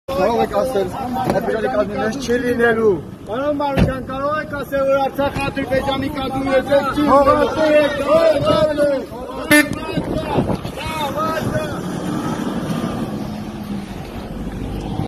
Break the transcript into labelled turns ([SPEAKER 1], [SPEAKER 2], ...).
[SPEAKER 1] Կարող եք ասել, Ադրբեջանի կազմինես չի լինելու։
[SPEAKER 2] Պարոն Մարուկյան, կարող եք ասել, որ Արցախ Ադրբեջանի կազմինես չի լինելու։